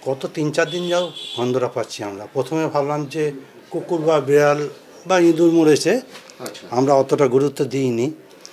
গত 3-4 দিন যাও গন্ধটা পাচ্ছি আমরা। প্রথমে ভাবলাম যে কুকুর বা বিড়াল বা ইঁদুর মরেছে, আমরা অতটা গুরুত্ব দিইনি।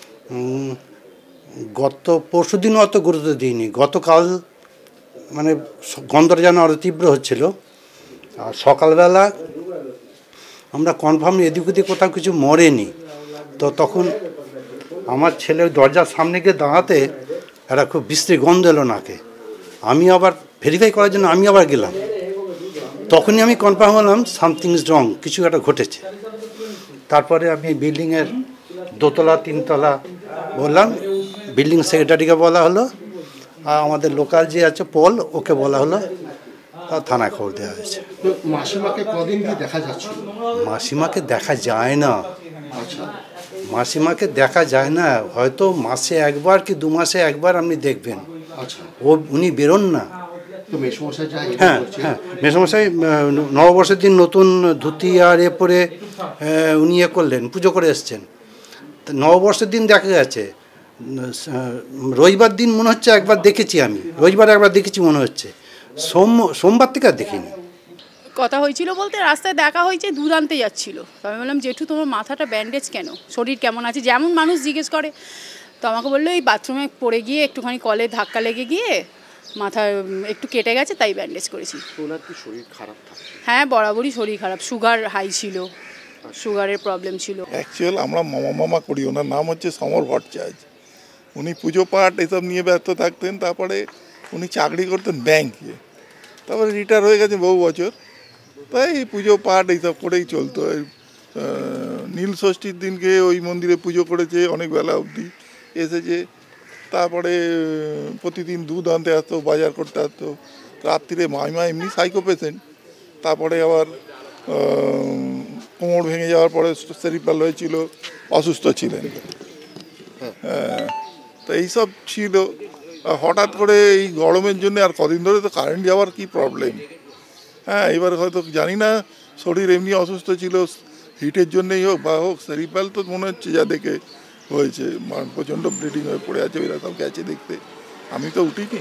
গত পরশুদিনও অত গুরুত্ব দিইনি। গতকাল মানে গন্ধটা যেন আরও তীব্র হচ্ছিল। আর সকালবেলা আমরা কনফার্ম এদিক ওদিক কোথাও কিছু মরেনি। তো তখন আমার ছেলে দরজার সামনে গিয়ে দাঁড়াতে একটা খুব বিশ্রী গন্ধ এলো নাকে। আমি আবার ভেরিফাই করার জন্য আমি আবার গেলাম। তখনই আমি কনফার্ম হলাম সামথিং ইজ রং, কিছু একটা ঘটেছে। তারপরে আমি বিল্ডিংয়ের 2তলা 3তলা বললাম, বিল্ডিং সেক্রেটারিকে বলা হলো, আর আমাদের লোকাল যে আছে পল, ওকে বলা হলো, থানায় খবর দেওয়া হয়েছে। মাসিমাকে কদিন কি দেখা যাচ্ছে? মাসিমাকে দেখা যায় না। মাসিমাকে দেখা যায় না, হয়তো মাসে একবার কি 2 মাসে একবার আপনি দেখবেন। উনি বেরোন না। হ্যাঁ হ্যাঁ, মেসমশাই নববর্ষের দিন নতুন ধুতি আর পরে উনি করলেন, পুজো করে এসছেন। নববর্ষের দিন দেখা গেছে, রবিবার দিন মনে হচ্ছে একবার দেখেছি আমি, রবিবার একবার দেখেছি মনে হচ্ছে, সোমবার থেকে আর দেখিনি। কথা হয়েছিল বলতে রাস্তায় দেখা হয়েছে, দুধ আনতে যাচ্ছিল। তো আমি বললাম, জেঠু তোমার মাথাটা ব্যান্ডেজ কেন, শরীর কেমন আছে, যেমন মানুষ জিজ্ঞেস করে। তো আমাকে বললো এই বাথরুমে পড়ে গিয়ে একটুখানি কলে ধাক্কা লেগে গিয়ে মাথা একটু কেটে গেছে, তাই ব্যান্ডেজ করেছি। ওনার কি শরীর খারাপ থাকে? হ্যাঁ, বরাবরই শরীর খারাপ, সুগার হাই ছিল, সুগারের প্রবলেম ছিল। অ্যাকচুয়াল আমরা মামা করি, ওনার নাম হচ্ছে সমর ভট্টাচার্য। উনি পুজো পাঠ এসব নিয়ে ব্যস্ত থাকতেন। তারপরে উনি চাকরি করতেন ব্যাংকে, তারপরে রিটায়ার হয়ে গেছে বহু বছর। তাই পুজো পাঠ এইসব করেই চলতো। নীল ষষ্ঠীর দিনকে ওই মন্দিরে পুজো করেছে অনেক বেলা অবধি, এসেছে। তারপরে প্রতিদিন দুধ আনতে আসতো, বাজার করতে আসতো। রাত্রিরে মাইমা এমনি সাইকো পেশেন্ট, তারপরে আবার কোমর ভেঙে যাওয়ার পরে সেরিব্রাল হয়েছিল, অসুস্থ ছিলেন। হ্যাঁ, তো এইসব ছিল। হঠাৎ করে এই গরমের জন্য আর কদিন ধরে তো কারেন্ট যাওয়ার কি প্রবলেম। হ্যাঁ, এবার হয়তো জানি না, শরীর এমনি অসুস্থ ছিল, হিটের জন্যই হোক বা হোক, সেরিব্রাল তো মনে হচ্ছে যা দেখে হয়েছে, প্রচণ্ড ব্লিডিং হয়ে পড়ে আছে। এরা সব গেছে দেখতে, আমি তো উঠিনি।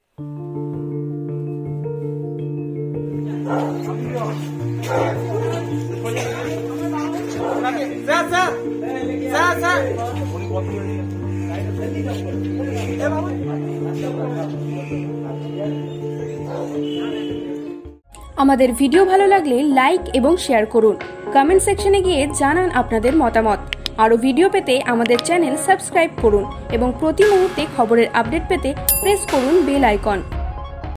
আমাদের ভিডিও ভালো লাগলে লাইক এবং শেয়ার করুন। কমেন্ট সেকশনে গিয়ে জানান আপনাদের মতামত। আরও ভিডিও পেতে আমাদের চ্যানেল সাবস্ক্রাইব করুন এবং প্রতি মুহূর্তে খবরের আপডেট পেতে প্রেস করুন বেল আইকন।